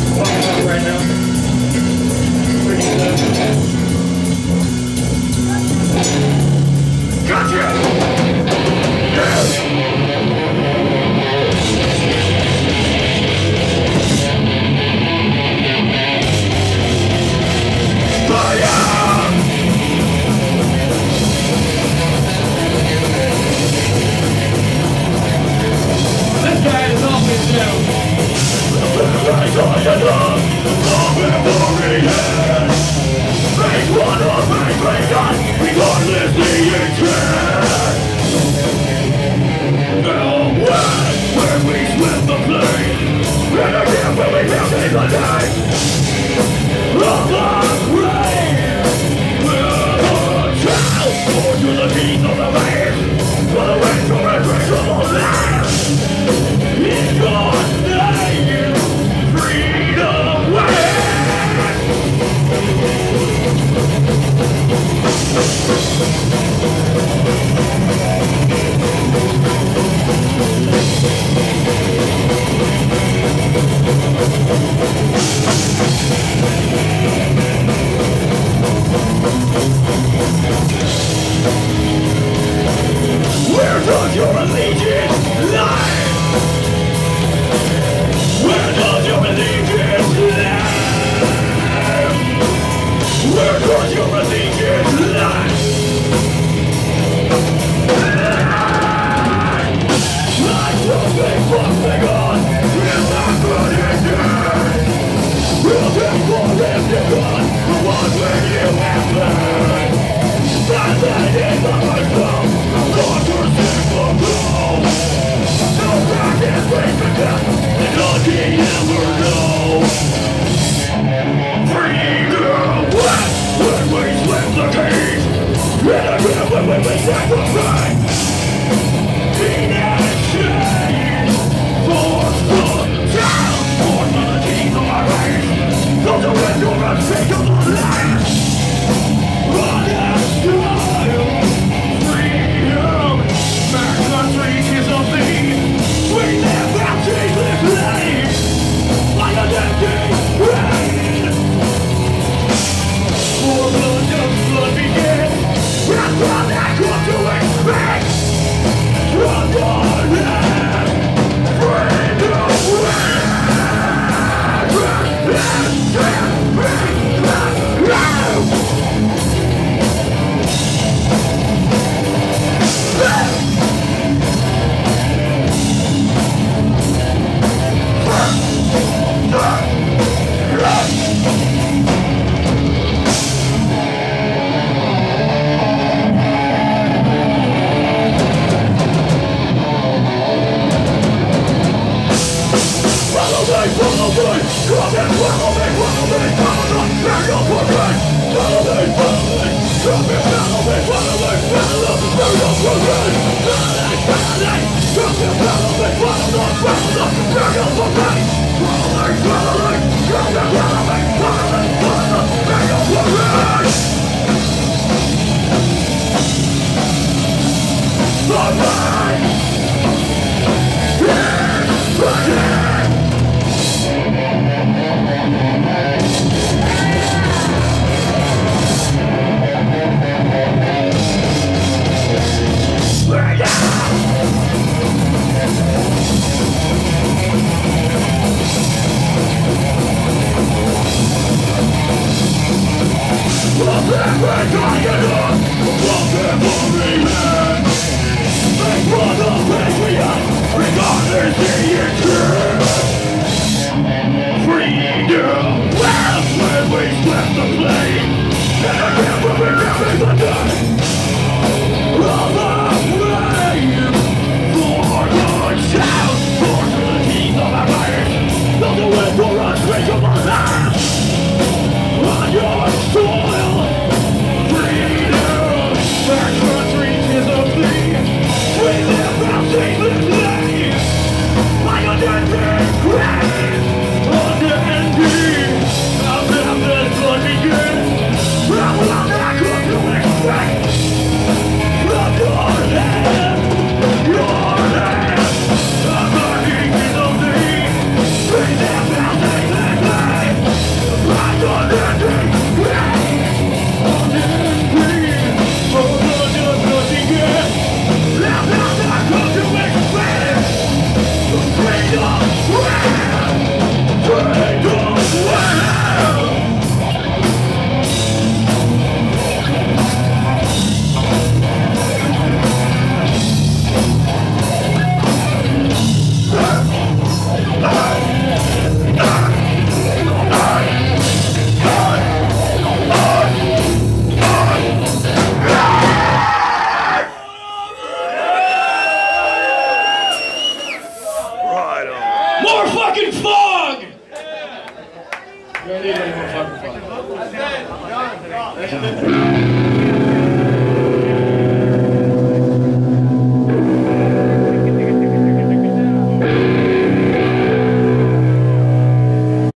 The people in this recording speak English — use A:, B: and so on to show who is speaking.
A: Right now. Pretty good. Gotcha! Yes! This guy is always down. Make one or make God, regardless the intent. Now when we split the plane, and again when we have in the night of the rain, we're the child, born to the teeth of the rain, for the wind to refresh of the land. In God's name, freedom wins! Where does your allegiance lie? Where does your allegiance lie? Where does your allegiance lie? Like something fucking on in the good. We'll take for empty gun the one when you have learned. That's the end of my soul. God, you're simple blow. No practice waits to death, and all you never know. Freedom west when we slip the keys, and again when we sacrifice. Teenage change for the child, born from the teeth of our race. Those who endure unspeakable life. Freedom, my country is of thee. We live our changeless life like an empty rain. For blood does blood begin. That's what I come to expect from your land. Freedom Freedom,
B: You don't need no more microphone. That's it. Done.